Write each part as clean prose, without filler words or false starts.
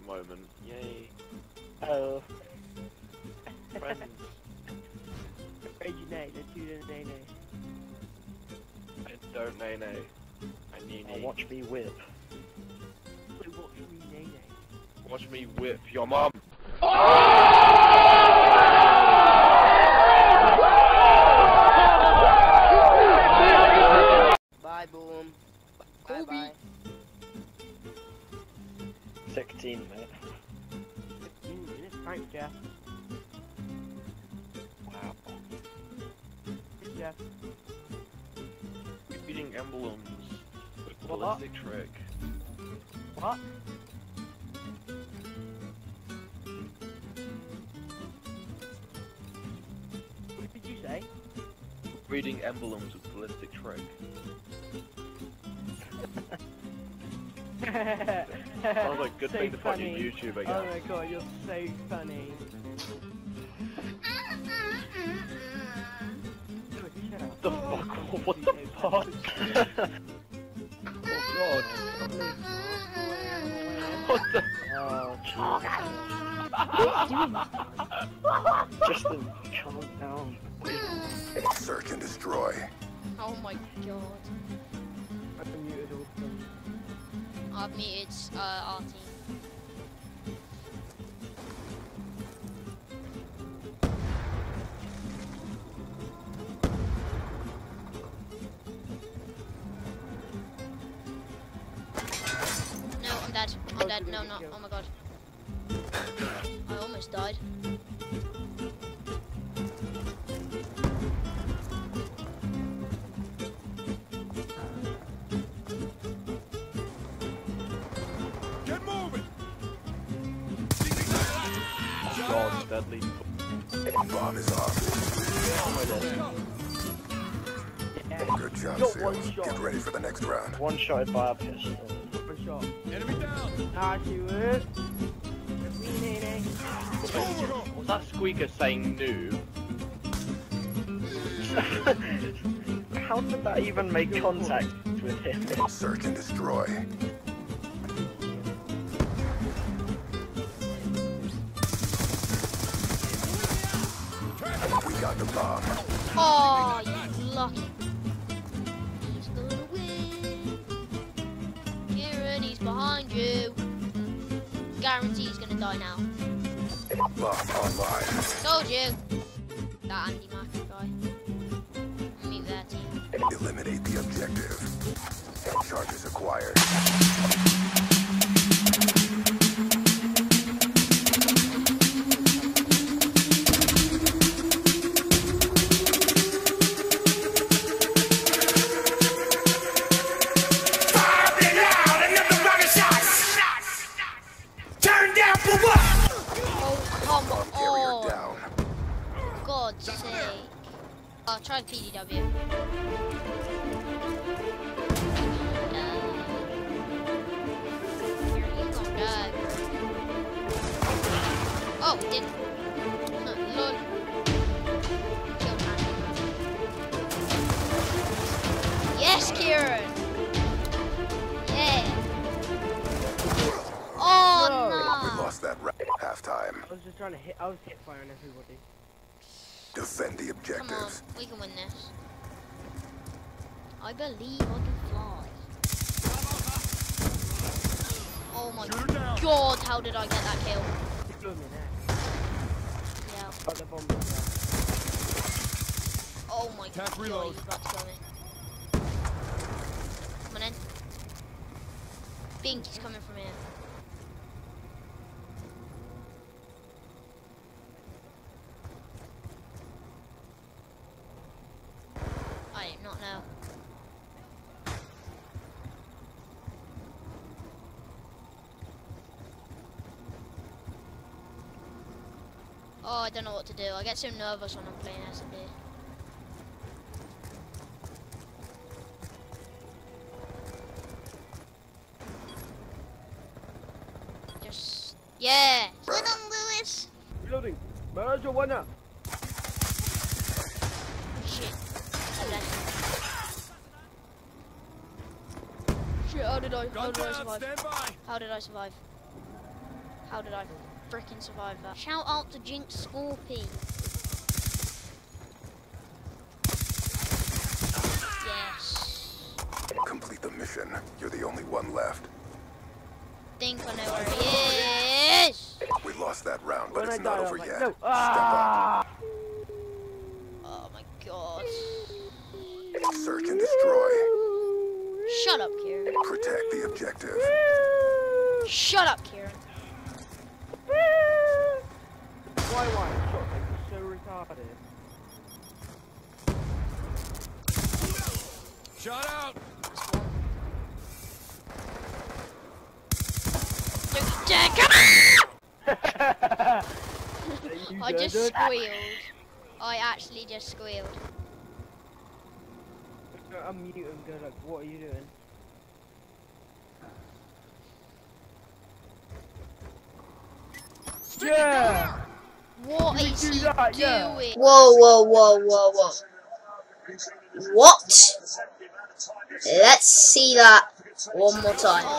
moment. Yay. Oh. Friends. Afraid you nay, let's do the nay nay. I don't nay nay. I nee nee. Watch me whip. Watch me nay nay. Watch me whip your mom. Bye, Boom. Kobe. Bye. 16, mate. 15 minutes. Thanks, Jeff. Wow. Jeff. Reading emblems with What? Balistic Trik. What? What did you say? Reading emblems with Balistic Trik. Sounds like a good So thing to put on your funny. YouTube, I guess. Oh my god, you're so funny. The fuck? What the fuck? Oh god. What the? Oh jeez. Justin, calm down. Search and destroy. Oh my god. I've muted all of them. I've muted our team. No, I'm dead. I'm dead. No, no. Oh my god. I almost died. Get moving! God, deadly. Bomb is off. Yeah. Good job, Got Seal. one shot. Get ready for the next round. One shot by a pistol. For sure. Enemy down! Ah, shoot it. That's me, nay nay. Was that squeaker saying new? How did that even make contact with him? Search and destroy. We got the bomb. Oh, you lucky. He's gonna win. Kieran, he's behind you. Guarantee he's gonna die now. Bomb online. Told you. That Andy Macker guy. Meet their team. Eliminate the objective. Charges acquired. Oh, come Carrier on. down. God's sake. I'll try PDW. Oh, it didn't. Lol. Killed Andy. Yes, Kieran. Yeah. Oh We no. lost that round. Halftime. I was just trying to hit. I was hit firing everybody. Defend the Come on, objectives. we can win this. I believe I can fly. Oh my god, how did I get that kill? You blew me there. Yeah. Got the bomb in there. Oh my Attack god, reload. you got to kill me. Come on in. Think he's coming from here. I do not know. Oh, I don't know what to do. I get so nervous when I'm playing S&D. Just... Yeah! Win on, Lewis! Reloading. Merge or winner. Shit. I'm dead. Shit, how did I survive? Stand by. How did I survive? How did I freaking survive that? Shout out to Jinx Scorpy. Yes. Complete the mission. You're the only one left. Think I know where he is. We lost that round, but When it's I not died, I over was yet. like, no. Step Oh my god. up. Search and destroy. Shut up, Kieran. Protect the objective. Shut up, Kieran. Why? Shot like so retarded. Shot out! Don't you dare come I just squealed. I actually just squealed. Unmute him, go like, what are you doing? Yeah! What is he doing? Whoa. What? Let's see that one more time.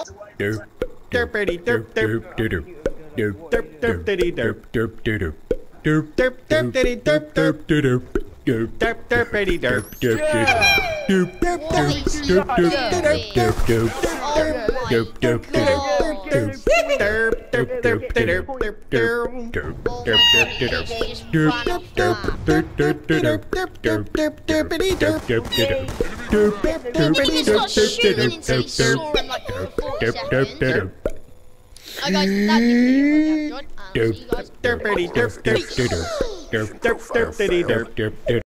Guys, that video, and I'll see you guys. Profile failed.